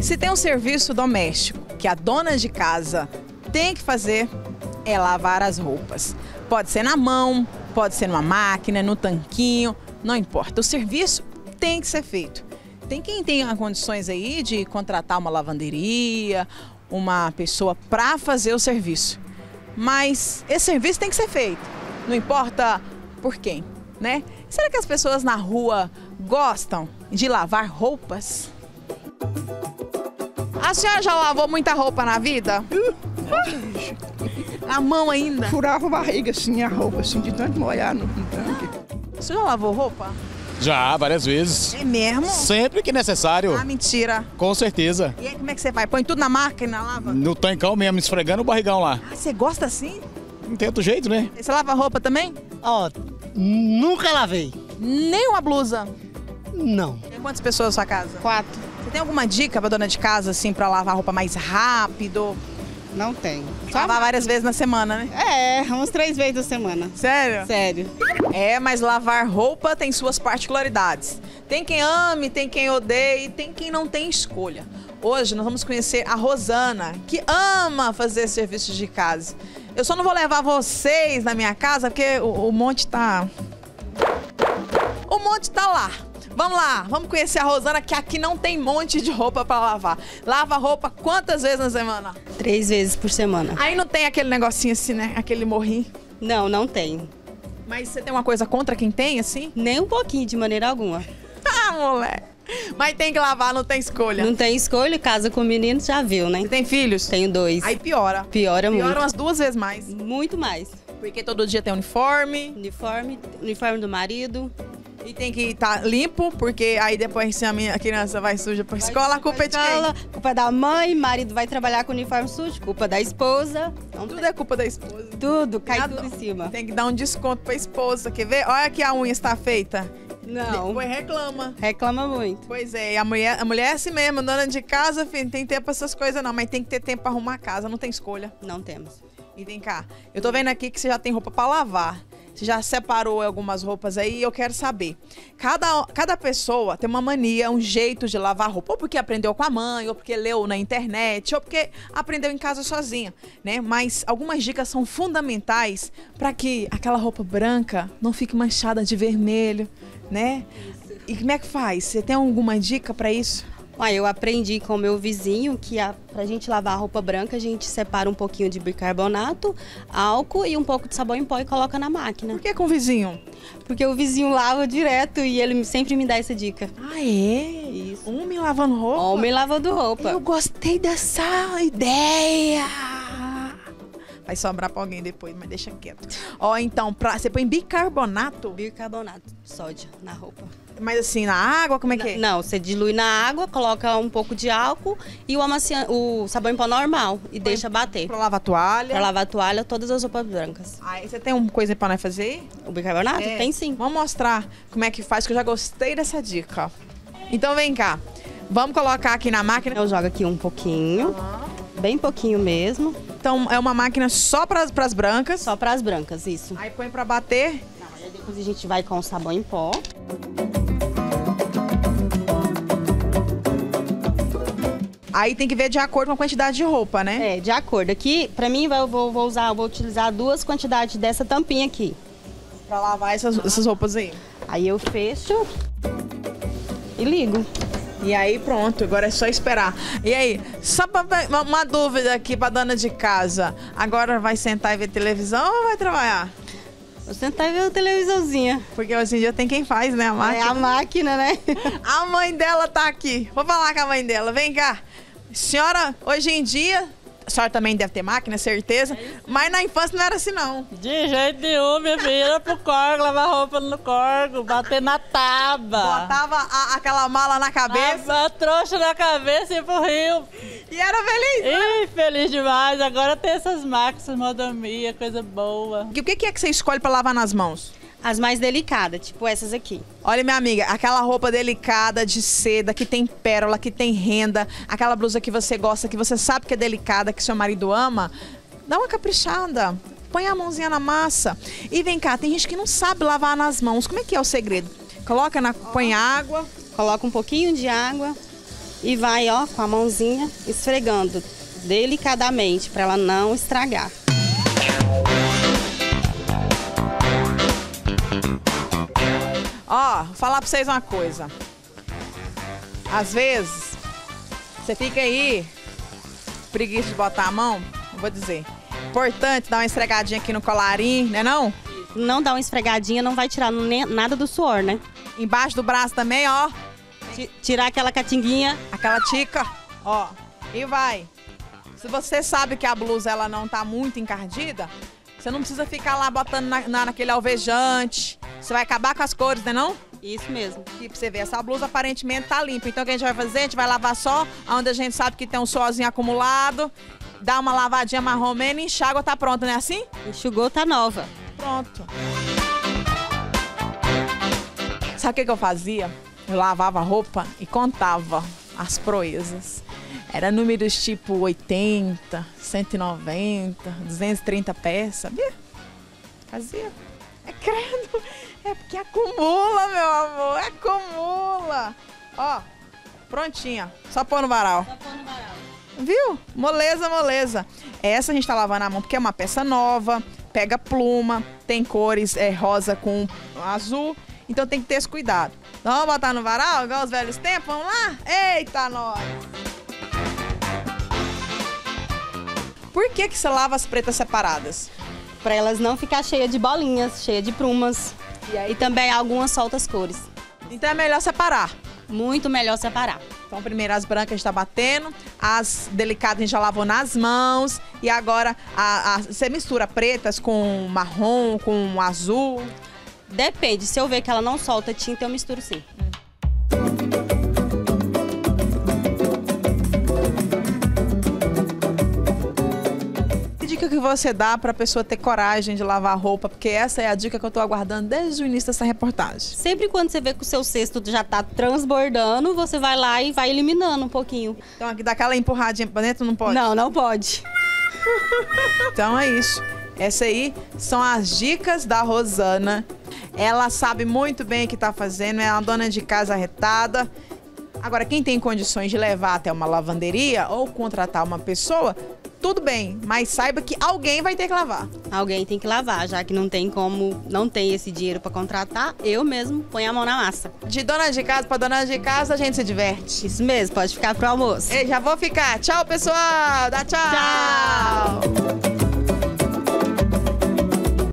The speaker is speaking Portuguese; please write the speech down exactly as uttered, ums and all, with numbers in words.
Se tem um serviço doméstico que a dona de casa tem que fazer, é lavar as roupas. Pode ser na mão, pode ser numa máquina, no tanquinho, não importa. O serviço tem que ser feito. Tem quem tenha condições aí de contratar uma lavanderia, uma pessoa para fazer o serviço. Mas esse serviço tem que ser feito, não importa por quem, né? Será que as pessoas na rua gostam de lavar roupas? A senhora já lavou muita roupa na vida? Na mão ainda? Furava a barriga assim, a roupa, assim, de tanto molhar no, no tanque. Você já lavou roupa? Já, várias vezes. É mesmo? Sempre que necessário. Ah, mentira. Com certeza. E aí, como é que você faz? Põe tudo na máquina, lava? No tancão mesmo, esfregando o barrigão lá. Ah, você gosta assim? Não tem outro jeito, né? Você lava roupa também? Ó, nunca lavei. Nem uma blusa? Não. Tem quantas pessoas na sua casa? Quatro. Você tem alguma dica pra dona de casa, assim, pra lavar roupa mais rápido? Não tem. Lavar várias vezes na semana, né? É, uns três vezes na semana. Sério? Sério. É, mas lavar roupa tem suas particularidades. Tem quem ame, tem quem odeie, tem quem não tem escolha. Hoje nós vamos conhecer a Rosana, que ama fazer serviços de casa. Eu só não vou levar vocês na minha casa, porque o, o monte tá... O monte tá lá. Vamos lá, vamos conhecer a Rosana, que aqui não tem monte de roupa pra lavar. Lava roupa quantas vezes na semana? Três vezes por semana. Aí não tem aquele negocinho assim, né? Aquele morrinho. Não, não tem. Mas você tem uma coisa contra quem tem, assim? Nem um pouquinho, de maneira alguma. Ah, moleque. Mas tem que lavar, não tem escolha. Não tem escolha, casa com menino, já viu, né? Você tem filhos? Tenho dois. Aí piora. Piora muito. Piora umas duas vezes mais. Muito mais. Porque todo dia tem uniforme. Uniforme, uniforme do marido. E tem que estar limpo, porque aí depois se a minha criança vai suja pra escola, a culpa é de escola, quem? culpa é da mãe, marido vai trabalhar com uniforme sujo, culpa da esposa. Então, Tudo é culpa da esposa. tudo, cai Nada. tudo em cima. Tem que dar um desconto pra esposa, quer ver? Olha que a unha está feita. Não, Depois reclama. reclama muito. Pois é, e a mulher, a mulher é assim mesmo, dona de casa, filho, não tem tempo pra essas coisas não, mas tem que ter tempo pra arrumar a casa, não tem escolha. Não temos. E vem cá, eu tô vendo aqui que você já tem roupa pra lavar. Você já separou algumas roupas aí e eu quero saber. Cada, cada pessoa tem uma mania, um jeito de lavar roupa. Ou porque aprendeu com a mãe, ou porque leu na internet, ou porque aprendeu em casa sozinha, né? Mas algumas dicas são fundamentais para que aquela roupa branca não fique manchada de vermelho, né? Isso. E como é que faz? Você tem alguma dica para isso? Ué, eu aprendi com o meu vizinho que a, pra gente lavar a roupa branca, a gente separa um pouquinho de bicarbonato, álcool e um pouco de sabão em pó e coloca na máquina. Por que com o vizinho? Porque o vizinho lava direto e ele sempre me dá essa dica. Ah, é? Isso. Homem lavando roupa? Homem lavando roupa. Eu gostei dessa ideia. Vai sobrar pra alguém depois, mas deixa quieto. Ó, então, pra, você põe bicarbonato? Bicarbonato de sódio na roupa. Mas assim, na água, como é que é? Não, você dilui na água, coloca um pouco de álcool e o, amacian... o sabão em pó normal e põe deixa bater. Pra lavar a toalha? Pra lavar a toalha, todas as roupas brancas. Aí, você tem uma coisa pra nós fazer aí? O bicarbonato? É. Tem sim. Vamos mostrar como é que faz, que eu já gostei dessa dica. Então, vem cá. Vamos colocar aqui na máquina. Eu jogo aqui um pouquinho, uhum. Bem pouquinho mesmo. Então, é uma máquina só para as brancas? Só para as brancas, isso. Aí põe para bater? Não, aí depois a gente vai com o sabão em pó. Aí tem que ver de acordo com a quantidade de roupa, né? É, de acordo. Aqui, pra mim, eu vou, vou usar, eu vou utilizar duas quantidades dessa tampinha aqui. Pra lavar essas, essas roupas aí. Aí eu fecho e ligo. E aí pronto, agora é só esperar. E aí, só pra, uma dúvida aqui pra dona de casa. Agora vai sentar e ver televisão ou vai trabalhar? Vou sentar e ver a televisãozinha. Porque hoje em dia tem quem faz, né? A máquina. É a máquina, né? A mãe dela tá aqui. Vou falar com a mãe dela. Vem cá. Senhora, hoje em dia... A senhora também deve ter máquina, certeza. É mas na infância não era assim, não. De jeito nenhum, minha filha. Era pro corgo, lavar roupa no corgo, bater na tábua. Botava a, aquela mala na cabeça. A, a trouxa na cabeça e ia pro rio. E era feliz, né? Ih, feliz demais. Agora tem essas máquinas, modomia, coisa boa. E o que é que você escolhe pra lavar nas mãos? As mais delicadas, tipo essas aqui. Olha, minha amiga, aquela roupa delicada de seda, que tem pérola, que tem renda, aquela blusa que você gosta, que você sabe que é delicada, que seu marido ama, dá uma caprichada. Põe a mãozinha na massa. E vem cá, tem gente que não sabe lavar nas mãos. Como é que é o segredo? Coloca na... Põe água. Coloca um pouquinho de água. e vai, ó, com a mãozinha esfregando delicadamente para ela não estragar. Ó, vou falar pra vocês uma coisa. Às vezes, você fica aí, preguiça de botar a mão, eu vou dizer. Importante dar uma esfregadinha aqui no colarinho, né não? Não dá uma esfregadinha, não vai tirar nem- nada do suor, né? Embaixo do braço também, ó. Ti- Tirar aquela catinguinha. Aquela tica, ó. E vai. Se você sabe que a blusa ela não tá muito encardida, você não precisa ficar lá botando na, na- naquele alvejante. Você vai acabar com as cores, né não? Isso mesmo. Aqui pra você ver, essa blusa aparentemente tá limpa. Então o que a gente vai fazer? A gente vai lavar só onde a gente sabe que tem um suorzinho acumulado. Dá uma lavadinha marrom e enxágua, tá pronto, não é assim? Enxugou, tá nova. Pronto. Sabe o que, que eu fazia? Eu lavava a roupa e contava as proezas. Era números tipo oitenta, cento e noventa, duzentas e trinta pés, sabia? Fazia. É credo. É porque acumula, meu amor. Acumula. Ó, prontinha. Só pôr no varal. Viu? Moleza, moleza. Essa a gente tá lavando a mão porque é uma peça nova, pega pluma, tem cores é, rosa com azul, então tem que ter esse cuidado. Então vamos botar no varal, igual os velhos tempos, vamos lá? Eita, nós! Por que que você lava as pretas separadas? Para elas não ficar cheia de bolinhas, cheia de plumas. E aí? E também algumas soltas cores. Então é melhor separar. Muito melhor separar. Então primeiro as brancas a gente tá batendo, as delicadas a gente já lavou nas mãos e agora a, a- você mistura pretas com marrom, com azul. Depende, se eu ver que ela não solta tinta, eu misturo sim. Que dica que você dá pra pessoa ter coragem de lavar a roupa? Porque essa é a dica que eu tô aguardando desde o início dessa reportagem. Sempre quando você vê que o seu cesto já tá transbordando, você vai lá e vai eliminando um pouquinho. Então aqui dá aquela empurradinha pra dentro, não pode? Não, não pode. Então é isso. Essa aí são as dicas da Rosana. Ela sabe muito bem o que tá fazendo, é uma dona de casa arretada. Agora, quem tem condições de levar até uma lavanderia ou contratar uma pessoa, tudo bem, mas saiba que alguém vai ter que lavar. Alguém tem que lavar, já que não tem como, não tem esse dinheiro para contratar, eu mesmo ponho a mão na massa. De dona de casa para dona de casa, a gente se diverte. Isso mesmo, pode ficar pro almoço. Ei, já vou ficar. Tchau, pessoal. Dá tchau. Tchau.